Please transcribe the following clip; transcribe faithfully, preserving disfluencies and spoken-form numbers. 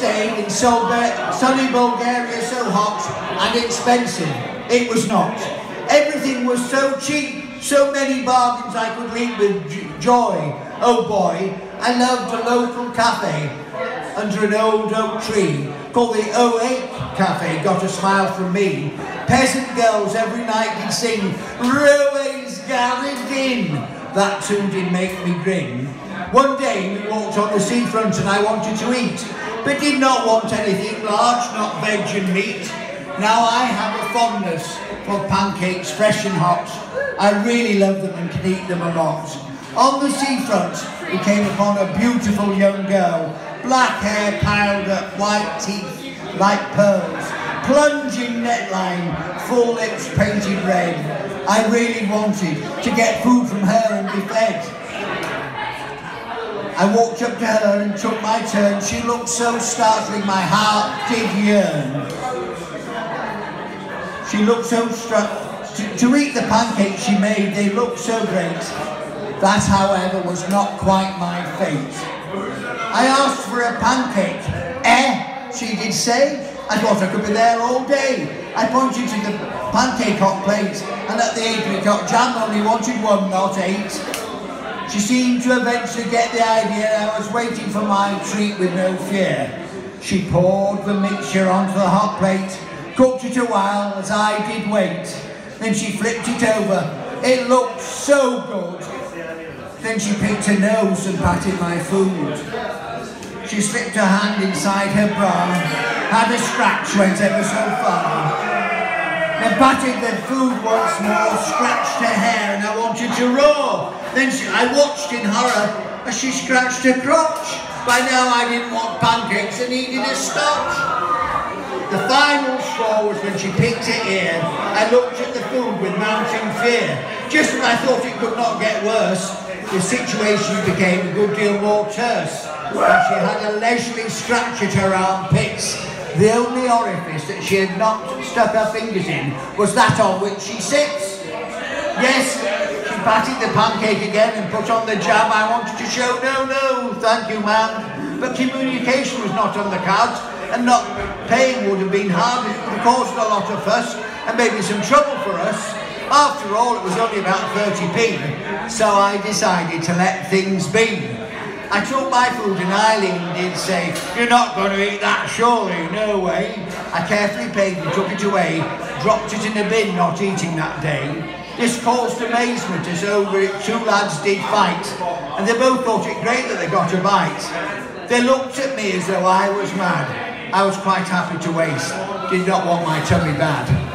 day in sunny Bulgaria so hot and expensive? It was not. Everything was so cheap, so many bargains I could leave with joy. Oh boy, I loved a local cafe under an old oak tree called the oh eight Cafe, got a smile from me. Peasant girls every night did sing, Roway's gathered in. That tune did make me grin. One day we walked on the seafront and I wanted to eat, but did not want anything large, not veg and meat. Now I have a fondness for pancakes, fresh and hot. I really love them and can eat them a lot. On the seafront we came upon a beautiful young girl, black hair piled up, white teeth like pearls, plunging neckline, full lips painted red. I really wanted to get food from her and be fed. I walked up to her and took my turn. She looked so startling, my heart did yearn. She looked so struck. To, to eat the pancakes she made, they looked so great. That, however, was not quite my fate. I asked for a pancake. Eh, she did say. I thought I could be there all day. I pointed to the pancake hot plate, and at the apricot jam only wanted one, not eight. She seemed to eventually get the idea I was waiting for my treat with no fear. She poured the mixture onto the hot plate, cooked it a while as I did wait. Then she flipped it over. It looked so good. Then she picked her nose and patted my food. She slipped her hand inside her bra, had a scratch, went ever so far. Then patted the food once more, scratched her hair, and I wanted to roar. Then she, I watched in horror as she scratched her crotch. By now I didn't want pancakes and needed a scotch. The final straw was when she picked her ear. I looked at the food with mounting fear. Just when I thought it could not get worse, the situation became a good deal more terse. And she had a leisurely scratch at her armpits. The only orifice that she had not stuck her fingers in was that on which she sits. Yes, she patted the pancake again and put on the jam. I wanted to show, no, no, thank you, ma'am. But communication was not on the cards, and not paying would have been hard. It would have caused a lot of fuss and maybe some trouble for us. After all, it was only about thirty p, so I decided to let things be. I took my food and Eileen did say, you're not going to eat that, surely, no way. I carefully paid and took it away, dropped it in a bin, not eating that day. This caused amazement as over it two lads did fight, and they both thought it great that they got a bite. They looked at me as though I was mad. I was quite happy to waste, did not want my tummy bad.